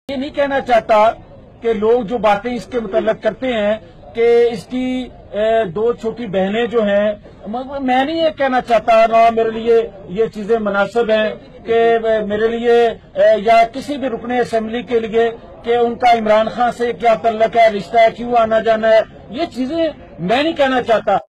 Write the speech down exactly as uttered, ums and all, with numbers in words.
ये नहीं कहना चाहता कि लोग जो बातें इसके मुतल्लक करते हैं कि इसकी दो छोटी बहनें जो हैं, मैं नहीं ये कहना चाहता, ना मेरे लिए ये चीजें मुनासिब हैं कि मेरे लिए या किसी भी रुकने असेंबली के लिए कि उनका इमरान खान से क्या तल्लक है, रिश्ता है, क्यों आना जाना है, ये चीजें मैं नहीं कहना चाहता।